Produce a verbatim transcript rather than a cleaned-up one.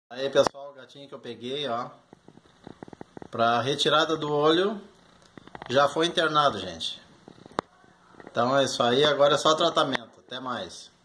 Aí pessoal, o gatinho que eu peguei, ó, pra retirada do olho, já foi internado, gente. Então é isso aí, agora é só tratamento. Até mais.